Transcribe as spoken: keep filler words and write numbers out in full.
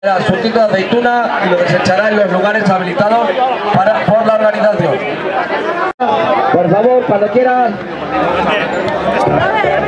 Surtido de aceituna y lo desechará en los lugares habilitados para, por la organización. Por favor, cuando quieras.